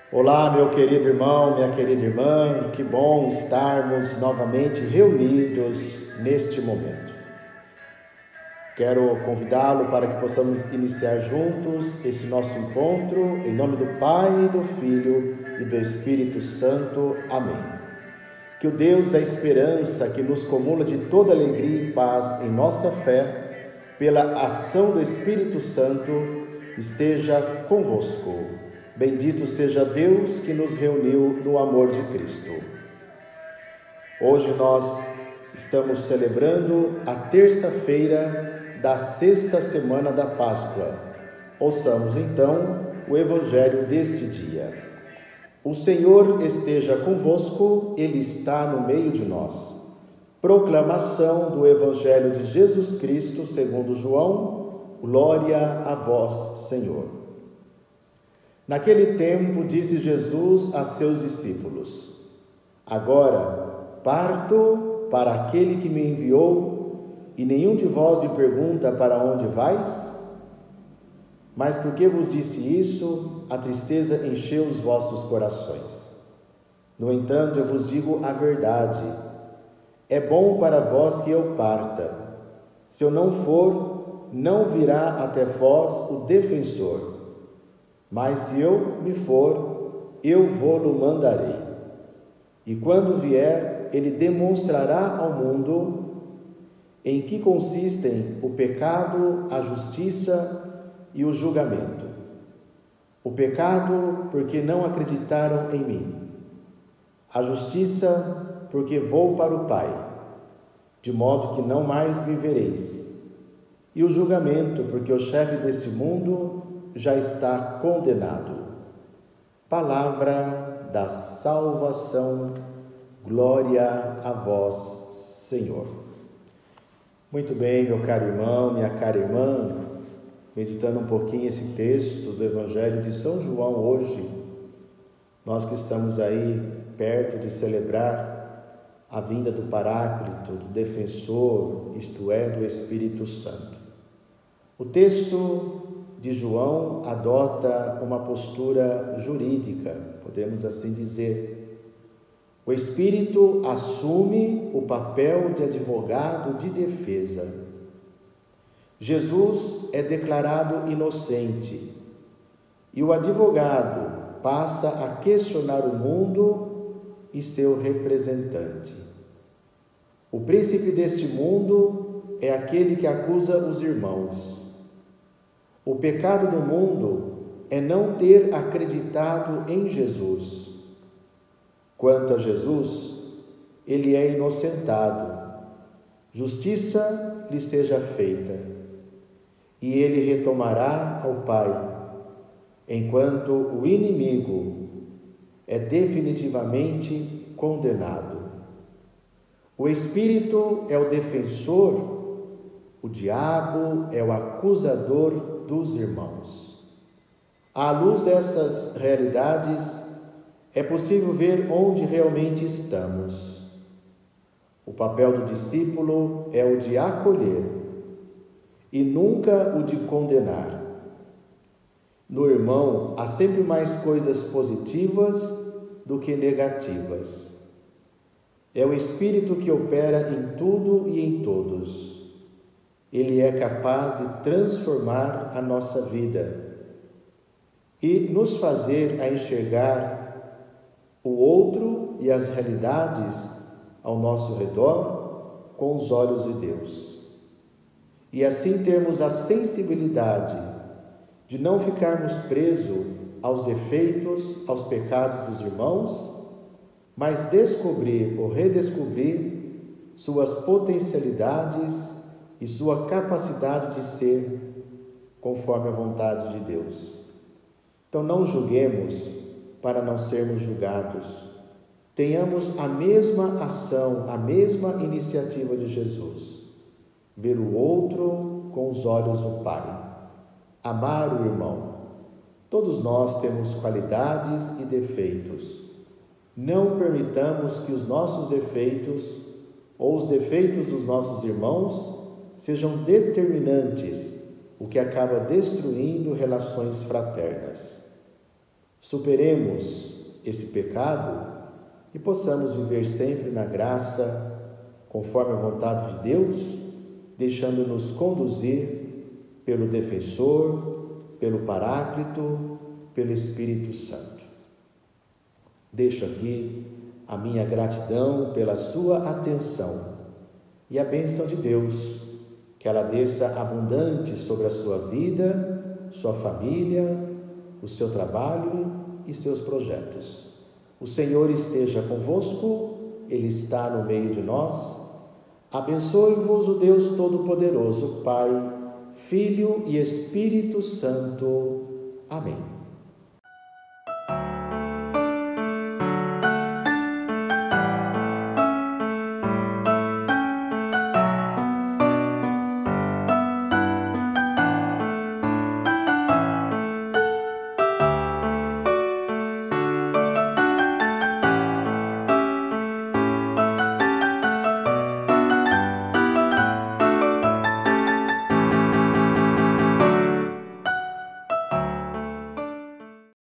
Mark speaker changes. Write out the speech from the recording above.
Speaker 1: Olá, meu querido irmão, minha querida irmã, que bom estarmos novamente reunidos neste momento. Quero convidá-lo para que possamos iniciar juntos esse nosso encontro, em nome do Pai, do Filho e do Espírito Santo. Amém. Que o Deus da esperança, que nos comula de toda alegria e paz em nossa fé, pela ação do Espírito Santo, esteja convosco. Bendito seja Deus que nos reuniu no amor de Cristo. Hoje nós estamos celebrando a terça-feira da sexta semana da Páscoa. Ouçamos então o Evangelho deste dia. O Senhor esteja convosco, Ele está no meio de nós. Proclamação do Evangelho de Jesus Cristo segundo João. Glória a vós, Senhor. Naquele tempo, disse Jesus a seus discípulos: Agora parto para aquele que me enviou, e nenhum de vós me pergunta para onde vais? Mas porque vos disse isso, a tristeza encheu os vossos corações. No entanto, eu vos digo a verdade: é bom para vós que eu parta. Se eu não for, não virá até vós o defensor. Mas se eu me for, eu vou-lo mandarei. E quando vier, ele demonstrará ao mundo em que consistem o pecado, a justiça e o julgamento. O pecado, porque não acreditaram em mim. A justiça, porque vou para o Pai, de modo que não mais me vereis. E o julgamento, porque o chefe deste mundo já está condenado. Palavra da salvação, glória a vós, Senhor. Muito bem, meu caro irmão, minha cara irmã, meditando um pouquinho esse texto do Evangelho de São João hoje, nós que estamos aí perto de celebrar a vinda do Paráclito, do Defensor, isto é, do Espírito Santo. O texto de João adota uma postura jurídica, podemos assim dizer. O Espírito assume o papel de advogado de defesa. Jesus é declarado inocente e o advogado passa a questionar o mundo e seu representante. O príncipe deste mundo é aquele que acusa os irmãos. O pecado do mundo é não ter acreditado em Jesus. Quanto a Jesus, ele é inocentado. Justiça lhe seja feita, e ele retomará ao Pai, enquanto o inimigo é definitivamente condenado. O Espírito é o defensor, o diabo é o acusador dos irmãos. À luz dessas realidades, é possível ver onde realmente estamos. O papel do discípulo é o de acolher e nunca o de condenar. No irmão há sempre mais coisas positivas do que negativas. É o Espírito que opera em tudo e em todos. Ele é capaz de transformar a nossa vida e nos fazer a enxergar o outro e as realidades ao nosso redor com os olhos de Deus. E assim termos a sensibilidade de não ficarmos presos aos defeitos, aos pecados dos irmãos, mas descobrir ou redescobrir suas potencialidades e sua capacidade de ser conforme a vontade de Deus. Então não julguemos para não sermos julgados. Tenhamos a mesma ação, a mesma iniciativa de Jesus. Ver o outro com os olhos do Pai. Amar o irmão. Todos nós temos qualidades e defeitos. Não permitamos que os nossos defeitos ou os defeitos dos nossos irmãos sejam determinantes, o que acaba destruindo relações fraternas. superemos esse pecado e possamos viver sempre na graça, conforme a vontade de Deus, deixando-nos conduzir pelo Defensor, pelo Paráclito, pelo Espírito Santo. Deixo aqui a minha gratidão pela sua atenção e a bênção de Deus, que ela desça abundante sobre a sua vida, sua família, o seu trabalho e seus projetos. O Senhor esteja convosco, Ele está no meio de nós. Abençoe-vos o Deus Todo-Poderoso, Pai, Filho e Espírito Santo. Amém.